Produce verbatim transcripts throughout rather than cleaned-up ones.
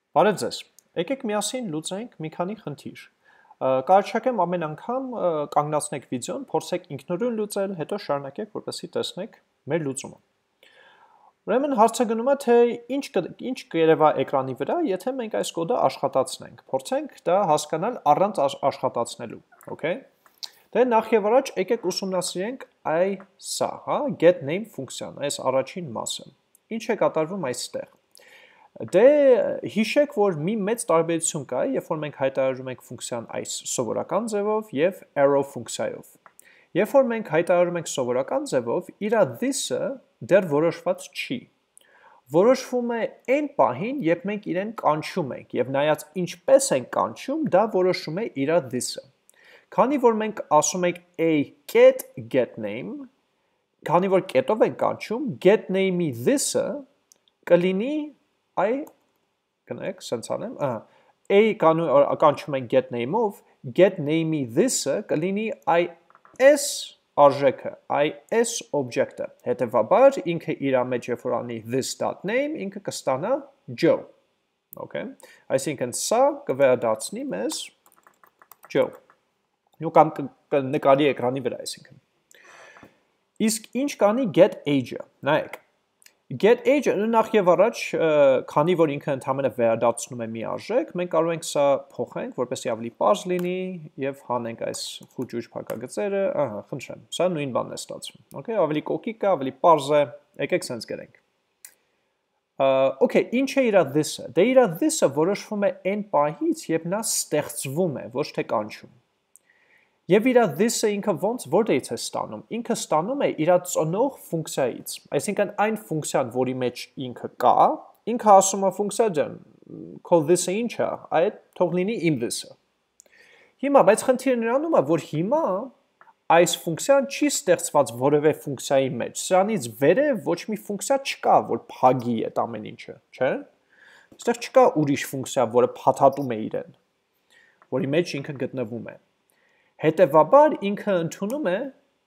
Բարև ձեզ, եկեք միասին լուծենք մի քանի խնդիր։ Կարճակեմ ամեն անգամ կանգնացնեք վիդեոն, փորձեք ինքնուրույն լուծել, հետո շարունակեք, որպեսզի տեսնեք մեր լուծումը։ Ուրեմն հարցը գնում է, թե ինչ ինչ կերևա էկրանի վրա, եթե մենք այս կոդը աշխատացնենք։ Փորձենք դա հասկանալ առանց աշխատացնելու, okay։ Դե նախ եւ առաջ եկեք ուսումնասիրենք այ սա, հա, get name ֆունկցիան, այս առաջին մասը։ Ինչ է կատարվում այստեղ։ Դե հիշեք, որ մի մեծ տարբերություն կա, երբ որ մենք հայտարարում ենք ֆունկցիան այս սովորական ձևով եւ arrow ֆունկցիայով։ Երբ որ մենք հայտարարում ենք սովորական ձևով, իր this-ը դեռ որոշված չի։ Որոշվում է այն պահին, երբ մենք իրեն կանչում ենք, եւ նայած ինչպես ենք կանչում, դա որոշում է իր this-ը։ Քանի որ մենք ասում ենք a get get name, քանի որ get-ով ենք կանչում, get name-ի this-ը կլինի այ կնեք սենց անեմ, ահա a կանչում ենք get name-ով, get name-ի this-ը կլինի այ s արժեքը, այ s object-ը։ Հետևաբար ինքը իր մեջ երբ որ անի this.name, ինքը կստանա Joe։ Okay։ Այսինքն սա կվերադառնի մեզ Joe։ Ու կամ կնկարի էկրանի վրա, այսինքն։ Իսկ ինչ կանի get age-ը։ Նայեք։ Get age-ը նախ եւ առաջ, քանի որ ինքը ընդհանրապես վերադառնում է մի արժեք, մենք կարող ենք սա փոխենք, որպեսզի ավելի պարզ լինի եւ հանենք այս խուճուճ փակագծերը, ահա, խնդրեմ։ Սա նույն բանն է ստացվում։ Okay, ավելի կոկիկ է, ավելի պարզ է։ Եկեք սենց գրենք։ Okay, ինչ է իր this-ը։ Դե իր this-ը որոշվում է այն պահից, երբ նա ստեղծվում է, ոչ թե կանչում։ Եվ իր this-ը ինքը ոնց որտեղից է ստանում։ Ինքը ստանում է իր ծնող ֆունկցիայից։ Այսինքն այն ֆունկցիան, որի մեջ ինքը կա, ինքը ասում է ֆունկցիա ջան, քո this-ը ինչ է, այդ թող լինի իմ this-ը։ Հիմա, բայց խնդիրը նրանում է, որ հիմա այս ֆունկցիան չի ստեղծված որևէ ֆունկցիայի մեջ։ Սրանից վերև ոչ մի ֆունկցիա չկա, որ փագի այդ ամեն ինչը, չէ՞։ Այստեղ չկա ուրիշ ֆունկցիա, որը փաթաթում է իրեն, որի մեջ ինքը գտնվում է։ Հետևաբար ինքը ընդունում է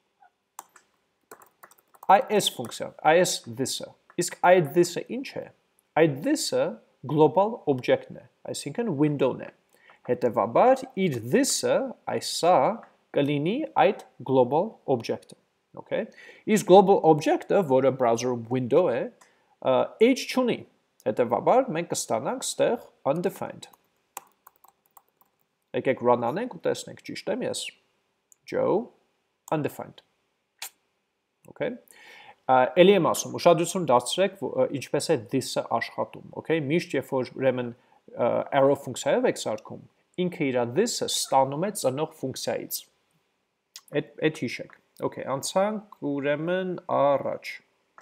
այս ֆունկցիան, այս this-ը։ Իսկ այդ this-ը ինչ է։ Այդ this-ը global object-ն է, այսինքն window-ն է։ Հետևաբար իր this-ը այսա կլինի այդ global object-ը, okay։ Իսկ global object-ը, որը browser window է, age չունի։ Հետևաբար մենք կստանանք ստեղ undefined։ Եկեք run անենք ու տեսնենք ճիշտ եմ ես։ Joe undefined։ Okay։ Էլի եմ ասում, ուշադրություն դարձրեք ինչպես է this-ը աշխատում, okay։ Միշտ երբ որ ուրեմն arrow ֆունկցիայով եք սարքում, ինքը իր this-ը ստանում է ծնող ֆունկցիայից։ Այդ այդ հիշեք։ Okay, անցանք ուրեմն առաջ։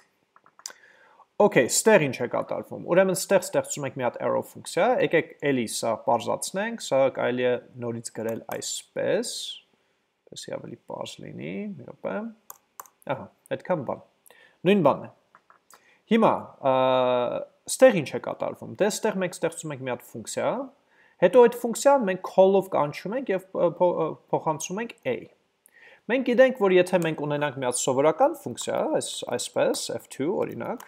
Okay, ստեղ ինչ է կատարվում։ Ուրեմն ստեղ ստեղծում ենք մի հատ arrow ֆունկցիա, եկեք էլի սա պարզացնենք, սա կարելի է նորից գրել այսպես, եսի ավելի պարզ լինի, մի րոպե։ Ահա, այդքան բան։ Նույն բանն է։ Հիմա, ստեղ ինչ է կատարվում։ Դե ստեղ մենք ստեղծում ենք մի հատ ֆունկցիա, հետո այդ ֆունկցիան մենք call-ով կանչում ենք եւ փոխանցում ենք a։ Մենք գիտենք, որ եթե մենք ունենանք մի հատ սովորական ֆունկցիա, այսպես f two օրինակ,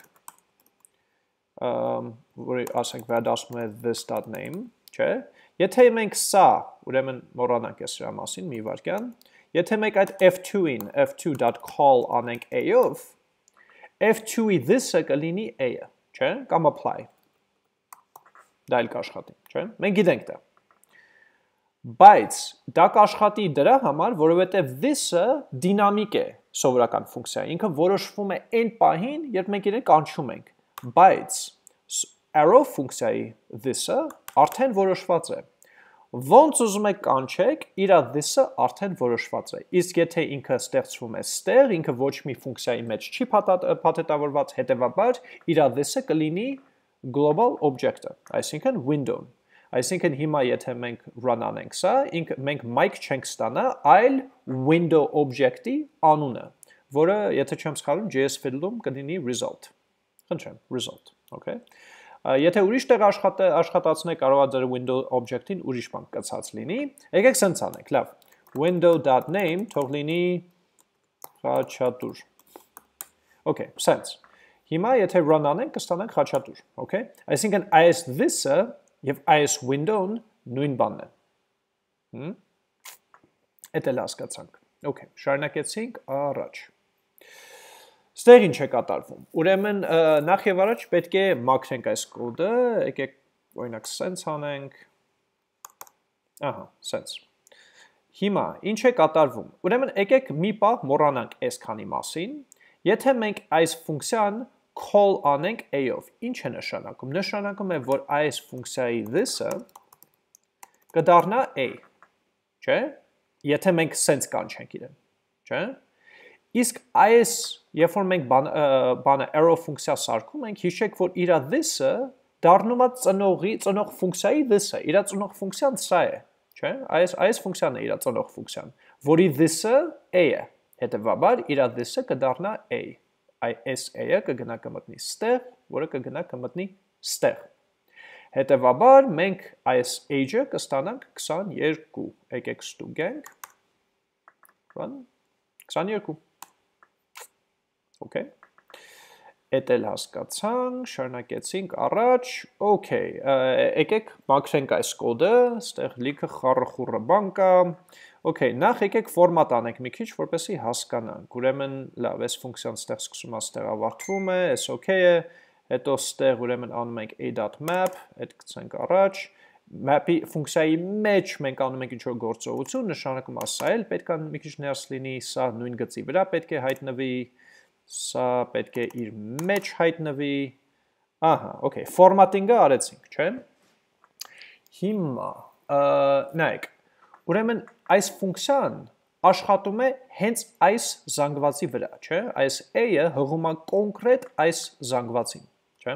որի ասենք վերադասում է this.name, չէ։ Եթե մենք սա, ուրեմն մոռանանք ես սրա մասին մի վարքյան, եթե մենք այդ f two-ին f two.call անենք a-ով, f two-ի this-ը կլինի a-ը, չէ, կամ apply։ Դա էլ կաշխատի, չէ։ Մենք գիտենք դա։ Բայց դա կաշխատի դրա համար, որովհետև this-ը դինամիկ է սովորական ֆունկցիա, ինքը որոշվում է այն պահին, երբ մենք իրեն կանչում ենք։ Բայց arrow ֆունկցիայի this-ը արդեն որոշված է։ Ոնց ուզում եք կանչեք, իր this-ը արդեն որոշված է։ Իսկ եթե ինքը ստեղծվում է ստեղ, ինքը ոչ մի ֆունկցիայի մեջ չի փաթեթավորված, հետևաբար իր this-ը կլինի global object-ը, այսինքն window-ն։ Այսինքն հիմա եթե մենք run անենք սա, մենք mic չենք ստանա, այլ window object-ի անունը, որը եթե չեմ սխալվում J S field-ում կլինի result։ Խնդրեմ, result, okay։ Եթե ուրիշ տեղ աշխատացնեք, կարող է ձեր window object-ին ուրիշ բան կցած լինի։ Եկեք սենց անենք, լավ։ window.name թող լինի խաչատուր։ Okay, սենց։ Հիմա եթե run անենք, կստանանք խաչատուր, okay։ Այսինքն այս this-ը Եվ այս window-ն նույն բանն է։ Էդ էլ հասկացանք։ Okay, շարունակեցինք առաջ։ Ստեղ ինչ է կատարվում։ Ուրեմն նախ եւ առաջ պետք է մաքրենք այս կոդը, եկեք օրինակ sense անենք։ Ահա, sense։ Հիմա ինչ է կատարվում։ Ուրեմն եկեք մի պահ մոռանանք այս քանի մասին։ Եթե մենք այս ֆունկցիան call անենք a-ով, ինչ է նշանակում։ Նշանակում է, որ այս ֆունկցիայի this-ը կդառնա a, չէ՞։ Եթե մենք sense կանչենք իրեն, չէ՞։ Իսկ այս, երբ որ մենք բանը arrow ֆունկցիա սարքում ենք, հիշեք, որ իր this-ը դառնում է ծնողի, ծնող ֆունկցիայի this-ը, իր ծնող ֆունկցիան սա է, չէ՞։ Այս այս ֆունկցիան է իր ծնող ֆունկցիան, որի this-ը a է։ Հետևաբար իր this-ը կդառնա a։ Այս a-ը կգնա կմտնի ստեղ, որը կգնա կմտնի ստեղ։ Հետևաբար մենք այս age-ը կստանանք քսաներկու։ Եկեք ստուգենք։ քսաներկու։ Okay։ Էդ էլ հասկացանք, շարունակեցինք առաջ։ Okay, եկեք մաքրենք այս կոդը, ստեղ լիքը խառը-խուռը բան կա։ Okay, նախ եկեք ֆորմատ անենք մի քիչ, որպեսզի հասկանանք։ Ուրեմն լավ, այս ֆունկցիան ստեղ սկսում է, ստեղ ավարտվում է, այս okay է, հետո ստեղ ուրեմն անում ենք a.map, այդ գցենք առաջ, map-ի ֆունկցիայի մեջ մենք անում ենք ինչ-որ գործողություն, նշանակում է սա էլ պետք է մի քիչ ներս լինի, սա նույն գծի վրա պետք է հայտնվի, սա պետք է իր մեջ հայտնվի։ Ահա, okay, ֆորմատինգը արեցինք, չէ՞։ Հիմա, նայեք, ուրեմն այս ֆունկցիան աշխատում է հենց այս զանգվածի վրա, չէ՞։ Այս a-ը հղում է կոնկրետ այս զանգվածին, չէ՞։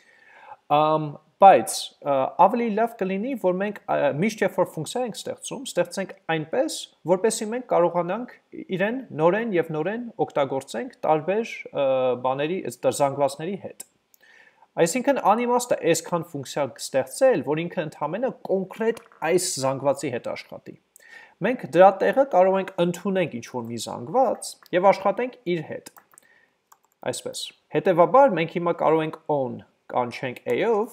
Բայց ավելի լավ կլինի, որ մենք միշտ երբ որ ֆունկցիա ենք ստեղծում, ստեղծենք այնպես, որպեսզի մենք կարողանանք իրեն նորեն եւ նորեն օգտագործենք տարբեր բաների, զանգվածների հետ։ Այսինքն անիմաստ է այսքան ֆունկցիա ստեղծել, որ ինքը ընդհանրապես կոնկրետ այս զանգվածի հետ աշխատի։ Մենք դրա տեղը կարող ենք ընդունենք ինչ-որ մի զանգված եւ աշխատենք իր հետ։ Այսպես։ Հետևաբար մենք հիմա կարող ենք on կանչենք a-ով,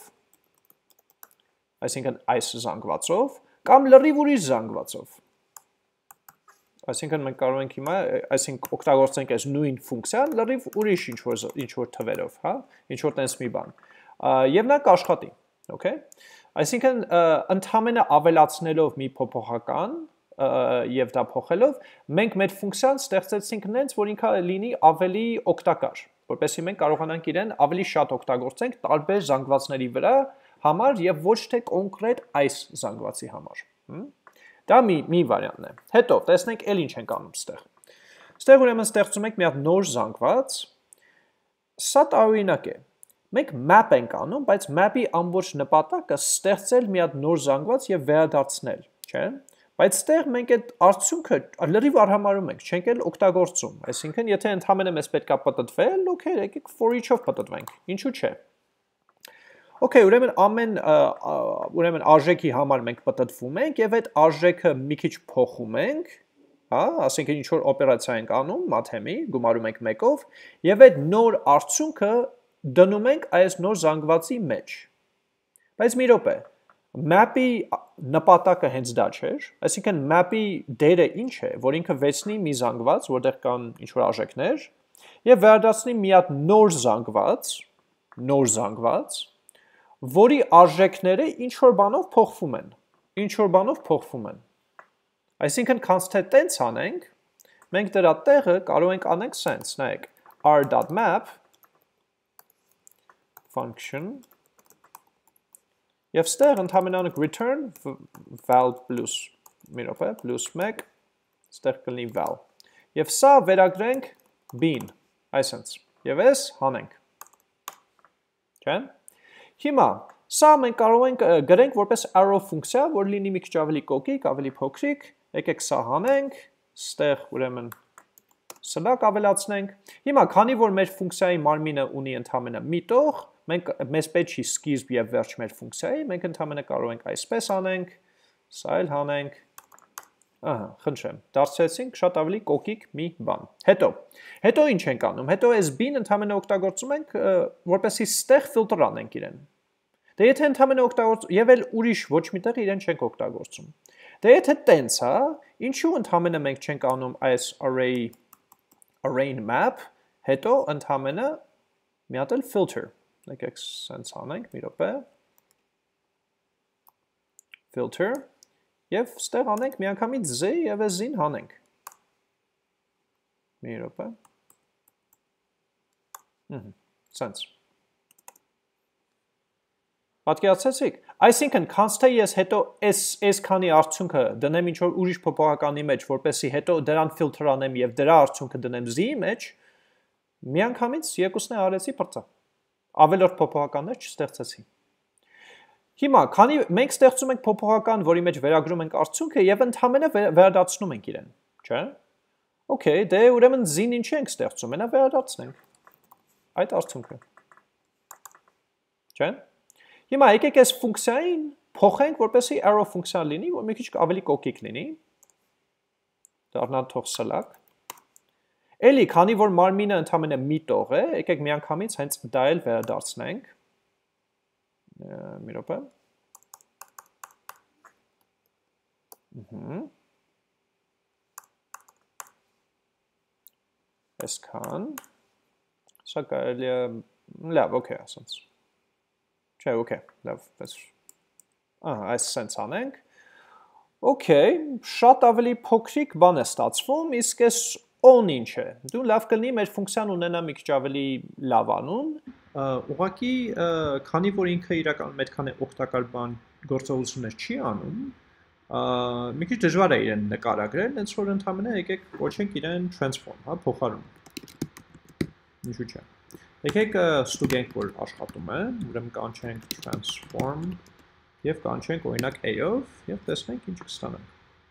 այսինքն այս զանգվածով, կամ լրիվ ուրիշ զանգվածով։ Այսինքն մենք կարող ենք հիմա, այսինքն օգտագործենք այս նույն ֆունկցիան լրիվ ուրիշ ինչ-որ ինչ-որ թվերով, հա, ինչ-որ տենց մի բան։ Եվ նա կաշխատի, okay։ Այսինքն ընդհանրապես ավելացնելով մի փոփոխական եւ դա փոխելով, մենք մեր ֆունկցիան ստեղծեցինք նենց, որ ինքը լինի ավելի օգտակար, որպեսզի մենք կարողանանք իրեն ավելի շատ օգտագործենք տարբեր զանգվածների վրա համար եւ ոչ թե կոնկրետ այս զանգվածի համար։ Դա մի մի վարիանտն է։ Հետո տեսնենք էլ ինչ ենք անում ստեղ։ Ստեղ ուրեմն ստեղծում ենք մի հատ նոր զանգված։ Սա տարօրինակ է։ Մենք map ենք անում, բայց map-ի ամբողջ նպատակը ստեղծել մի հատ նոր զանգված եւ վերադարձնել, չէ՞։ Բայց ստեղ մենք այդ արդյունքը լրիվ արհամարում ենք, չենք էլ օգտագործում։ Այսինքն, եթե ընդհանրապես մեզ պետքա պատտվել, okay, եկեք for each-ով պատտվենք։ Ինչու՞ չէ։ Okay, ուրեմն ամեն ուրեմն արժեքի համար մենք պատտվում ենք եւ այդ արժեքը մի քիչ փոխում ենք, հա, ասենք ինչ որ օպերացիա ենք անում, մաթեմի, գումարում ենք մեկով եւ այդ նոր արդյունքը դնում ենք այս նոր զանգվածի մեջ։ Բայց մի րոպե, map-ի նպատակը հենց դա չէր, այսինքն map-ի դերը ինչ է, որ ինքը վերցնի մի զանգված, որտեղ կան ինչ որ արժեքներ եւ վերադարձնի մի հատ նոր զանգված, նոր զանգված, որի արժեքները ինչ որ բանով փոխվում են, ինչ որ բանով փոխվում են։ Այսինքն քանց թե տենց անենք, մենք դրա տեղը կարող ենք անենք sense, նայեք, r.map function եւ ստեղ ընդհանրապես անենք return val plus մի րոպե, plus մեկ, ստեղ կլինի val։ Եվ սա վերագրենք bin, այսպես, եւ էս հանենք։ Չէ՞։ Հիմա սա մենք կարող ենք գրենք որպես arrow ֆունկցիա, որ լինի մի քիչ ավելի կոկիկ, ավելի փոքրիկ, եկեք սա հանենք, ստեղ ուրեմն սլակ ավելացնենք։ Հիմա քանի որ մեր ֆունկցիայի մարմինը ունի ընդհանրապես մի տող, մենք մեզ պետք չի սկիզբ եւ վերջ մեր ֆունկցիայի, մենք ընդհանրապես կարող ենք այսպես անենք, սա էլ հանենք։ Ահա, խնդրեմ, դարձրեցինք շատ ավելի կոկիկ մի բան։ Հետո, հետո ինչ ենք անում։ Հետո այս bin ընդհանրապես օգտագործում ենք, որպեսզի ստեղ ֆիլտր անենք իրեն։ Դե եթե ընդհանրապես օգտագործում եւ էլ ուրիշ ոչ միտեղ իրեն չենք օգտագործում։ Դե եթե տենց է, ինչու ընդհանրապես մենք չենք անում այս array array map, հետո ընդհանրապես մի հատ էլ filter։ Եկեք սենց անենք, մի րոպե։ Filter եւ ստեղ անենք միանգամից z եւ z-ին հանենք։ Մի րոպե։ Ահա, սենց։ Պատկերացեցիք, այսինքն const-ը ես հետո այս այս քանի արդյունքը դնեմ ինչ որ ուրիշ փոփոխականի մեջ, որպեսզի հետո դրան ֆիլտր անեմ եւ դրա արդյունքը դնեմ z-ի մեջ, միանգամից երկուսն է արեցի բրծա։ Ավելորդ փոփոխականներ չստեղծեցի։ Հիմա, քանի մենք ստեղծում ենք փոփոխական, որի մեջ վերագրում ենք արդյունքը եւ ընդհանրապես վերադարձնում ենք իրեն, չէ՞։ Okay, դե ուրեմն z-ին ինչի ենք ստեղծում, մենա վերադարձնենք այդ արդյունքը։ Չէ՞։ Հիմա եկեք այս ֆունկցիային փոխենք, որպեսզի arrow ֆունկցիա լինի, որ մի քիչ ավելի կոկիկ լինի։ Դառնա թող սլակ։ Էլի, քանի որ մարմինը ընդհանրապես մի տող է, եկեք միանգամից հենց դա էլ վերադարձնենք։ Մի րոպե։ Ահա։ Այսքան։ Սա կարելի է լավ, օքեյ, ասենց։ Չէ, օքեյ, լավ, պես։ Ահա, այս սենց անենք։ Okay, շատ ավելի փոքրիկ բան է ստացվում, իսկ այս on ինչ է։ Դու լավ կլինի մեր ֆունկցիան ունենա մի քիչ ավելի լավ անուն։ Ուղղակի, քանի որ ինքը իրականում այդքան է օգտակար բան գործողություններ չի անում, մի քիչ դժվար է իրեն նկարագրել, հենց որ ընդհանրապես եկեք կոչենք իրեն transform, հա, փոխարում։ Ինչու՞ չէ։ Եկեք ստուգենք, որ աշխատում է, ուրեմն կանչենք transform եւ կանչենք օրինակ a-ով եւ տեսնենք ինչ կստանանք։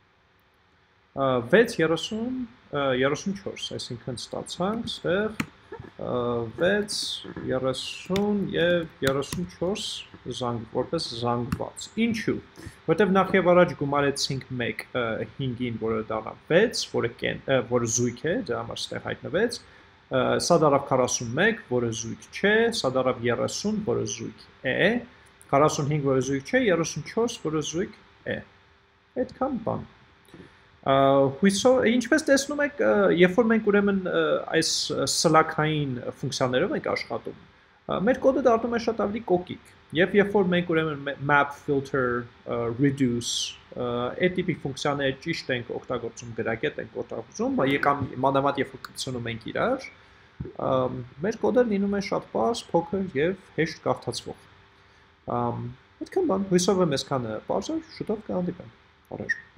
վեց երեսուն երեսունչորս, այսինքն ստացանք ստեղ վեց երեսուն եւ երեսունչորս զանգ որպես զանգված։ Ինչու՞։ Որտեւ նախ եւ առաջ գումարեցինք մեկ հինգին, որը դառնա վեց, որը կեն, որը զույգ է, դա համար ստեղ հայտնվեց։ Սա դարավ քառասունմեկ, որը զույգ չէ, սա դարավ երեսուն, որը զույգ է, քառասունհինգ, որը զույգ չէ, երեսունչորս, որը զույգ է։ Այդքան բան։ Հույսով, ինչպես տեսնում եք, երբ որ մենք ուրեմն այս սլաքային ֆունկցիաներով ենք աշխատում, մեր կոդը դառնում է շատ ավելի կոկիկ։ Եվ երբ որ մենք ուրեմն map, filter, reduce, այդ տիպի ֆունկցիաները ճիշտ ենք օգտագործում, գրագետ ենք օգտագործում, եկամ մանավանդ երբ որ կցնում ենք իրար, մեր կոդը լինում է շատ պարզ, փոքր եւ հեշտ կարդացվող։ Այդքան բան, հույսով եմ այսքանը պարզ է, շուտով կհանդիպենք։ Առաջ